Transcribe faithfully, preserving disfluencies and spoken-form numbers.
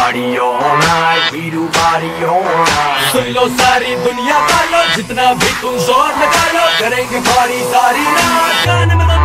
party all night, we do party all night। सुन लो सारी दुनिया का लो, जितना भी तुम जोर लगा लो, करेंगे party सारी रात। गाने में